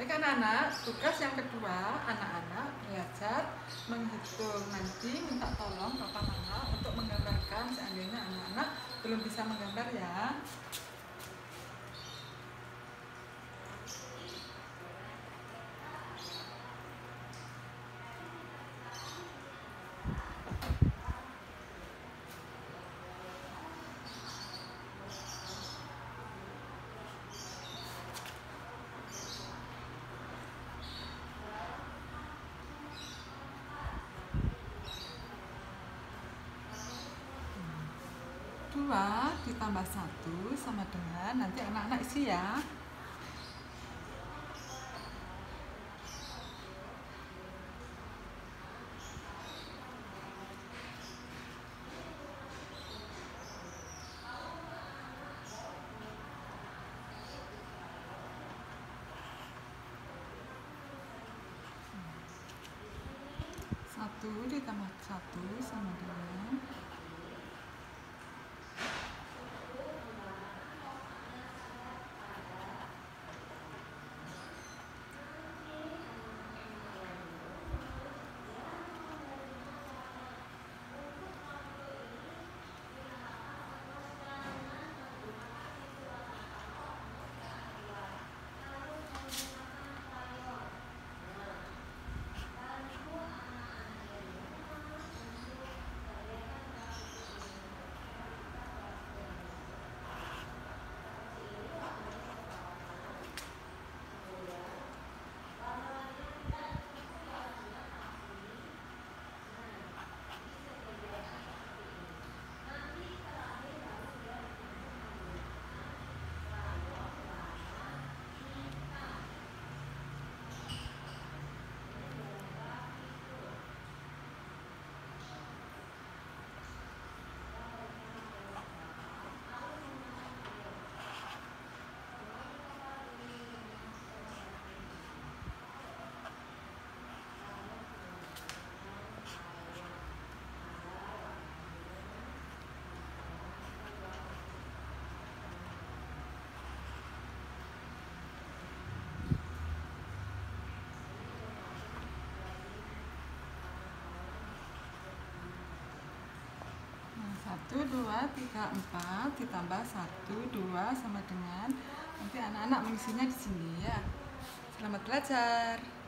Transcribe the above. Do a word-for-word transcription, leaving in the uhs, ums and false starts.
Baik anak-anak, tugas yang kedua, anak-anak belajar menghitung. Nanti minta tolong papa mama untuk menggambarkan seandainya anak-anak belum bisa menggambar ya. Dua ditambah satu sama dengan, nanti anak-anak isi ya. Satu ditambah satu sama dengan satu, dua, tiga, empat ditambah satu, dua sama dengan, nanti anak-anak mengisinya di sini ya. Selamat belajar.